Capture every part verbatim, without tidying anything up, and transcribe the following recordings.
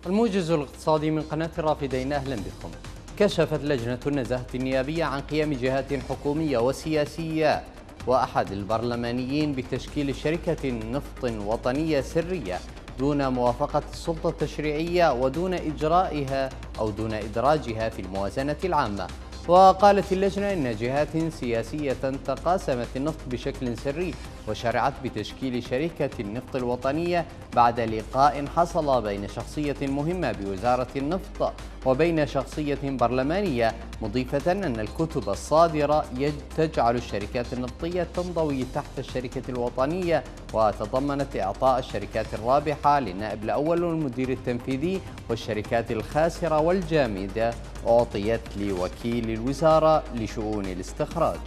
الموجز الاقتصادي من قناة الرافدين، أهلا بكم. كشفت لجنة النزاهة النيابية عن قيام جهات حكومية وسياسية وأحد البرلمانيين بتشكيل شركة نفط وطنية سرية دون موافقة السلطة التشريعية ودون إجرائها أو دون إدراجها في الموازنة العامة. وقالت اللجنة إن جهات سياسية تقاسمت النفط بشكل سري وشرعت بتشكيل شركة النفط الوطنية بعد لقاء حصل بين شخصية مهمة بوزارة النفط وبين شخصية برلمانية، مضيفة أن الكتب الصادرة تجعل الشركات النفطية تنضوي تحت الشركة الوطنية، وتضمنت إعطاء الشركات الرابحة للنائب الأول والمدير التنفيذي، والشركات الخاسرة والجامدة أعطيت لوكيل الوزارة لشؤون الاستخراج.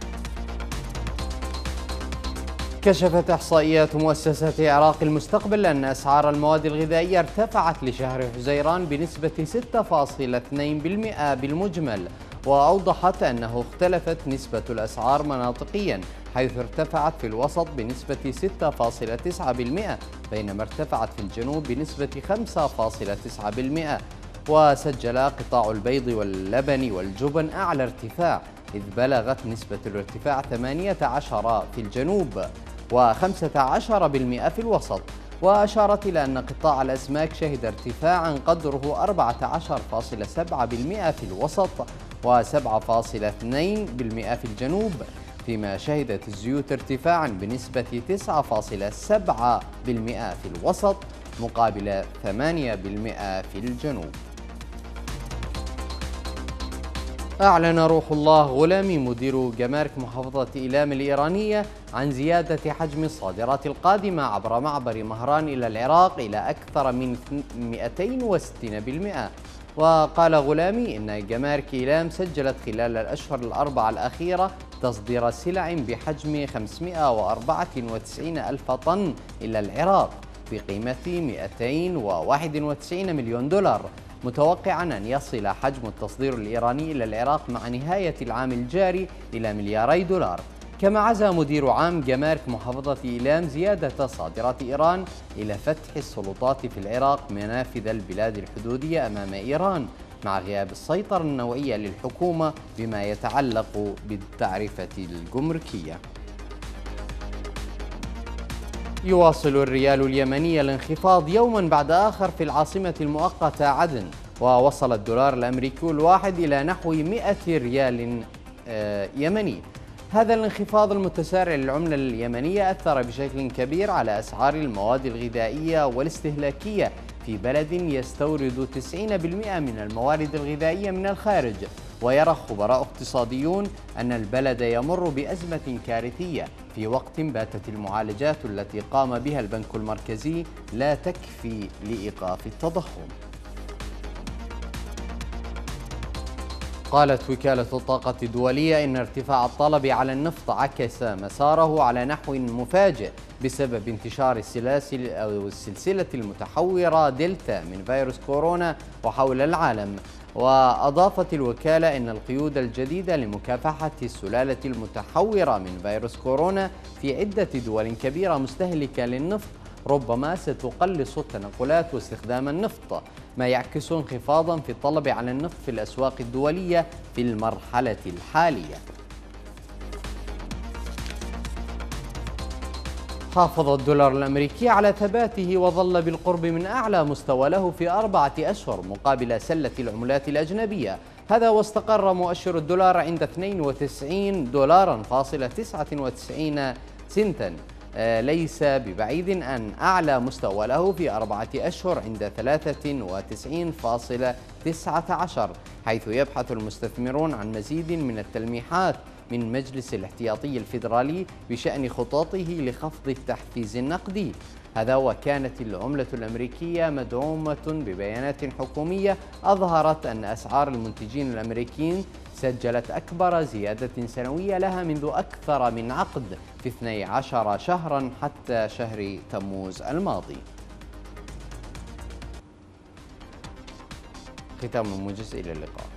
كشفت إحصائيات مؤسسة عراق المستقبل أن أسعار المواد الغذائية ارتفعت لشهر حزيران بنسبة ستة فاصلة اثنين بالمئة بالمجمل، وأوضحت أنه اختلفت نسبة الأسعار مناطقياً، حيث ارتفعت في الوسط بنسبة ستة فاصلة تسعة بالمئة بينما ارتفعت في الجنوب بنسبة خمسة فاصلة تسعة بالمئة. وسجل قطاع البيض واللبن والجبن أعلى ارتفاع، إذ بلغت نسبة الارتفاع ثمانية عشر في الجنوب وخمسة عشر بالمئة في الوسط. وأشارت إلى أن قطاع الأسماك شهد ارتفاعا قدره أربعة عشر فاصلة سبعة بالمئة في الوسط وسبعة فاصلة اثنين بالمئة في الجنوب، فيما شهدت الزيوت ارتفاعا بنسبة تسعة فاصلة سبعة بالمئة في الوسط مقابل ثمانية بالمئة في الجنوب. أعلن روح الله غلامي مدير جمارك محافظة إيلام الإيرانية عن زيادة حجم الصادرات القادمة عبر معبر مهران إلى العراق إلى أكثر من مئتين وستين بالمئة. وقال غلامي إن جمارك إيلام سجلت خلال الأشهر الأربعة الأخيرة تصدير سلع بحجم خمسمئة وأربعة وتسعين ألف طن إلى العراق بقيمة مئتين وواحد وتسعين مليون دولار، متوقعا أن يصل حجم التصدير الإيراني إلى العراق مع نهاية العام الجاري إلى ملياري دولار. كما عزى مدير عام جمارك محافظة إيلام زيادة صادرات إيران إلى فتح السلطات في العراق منافذ البلاد الحدودية أمام إيران مع غياب السيطرة النوعية للحكومة بما يتعلق بالتعرفة الجمركية. يواصل الريال اليمني الانخفاض يوما بعد آخر في العاصمة المؤقتة عدن، ووصل الدولار الأمريكي الواحد إلى نحو مئة ريال يمني. هذا الانخفاض المتسارع للعملة اليمنية أثر بشكل كبير على أسعار المواد الغذائية والاستهلاكية في بلد يستورد تسعين بالمئة من الموارد الغذائية من الخارج. ويرى خبراء اقتصاديون أن البلد يمر بأزمة كارثية في وقت باتت المعالجات التي قام بها البنك المركزي لا تكفي لإيقاف التضخم. قالت وكالة الطاقة الدولية إن ارتفاع الطلب على النفط عكس مساره على نحو مفاجئ بسبب انتشار السلاسل أو السلسلة المتحورة دلتا من فيروس كورونا وحول العالم. وأضافت الوكالة أن القيود الجديدة لمكافحة السلالة المتحورة من فيروس كورونا في عدة دول كبيرة مستهلكة للنفط ربما ستقلص التنقلات واستخدام النفط، ما يعكس انخفاضا في الطلب على النفط في الأسواق الدولية في المرحلة الحالية. حافظ الدولار الأمريكي على ثباته وظل بالقرب من أعلى مستوى له في أربعة أشهر مقابل سلة العملات الأجنبية، هذا واستقر مؤشر الدولار عند اثنين وتسعين دولارا فاصلة تسعة وتسعين سنتا، ليس ببعيد أن أعلى مستوى له في أربعة أشهر عند ثلاثة وتسعين فاصلة تسعة عشر، حيث يبحث المستثمرون عن مزيد من التلميحات من مجلس الاحتياطي الفيدرالي بشأن خططه لخفض التحفيز النقدي. هذا وكانت العملة الأمريكية مدعومة ببيانات حكومية أظهرت أن أسعار المنتجين الأمريكيين سجلت أكبر زيادة سنوية لها منذ أكثر من عقد في اثني عشر شهرا حتى شهر تموز الماضي. ختام الموجز، إلى اللقاء.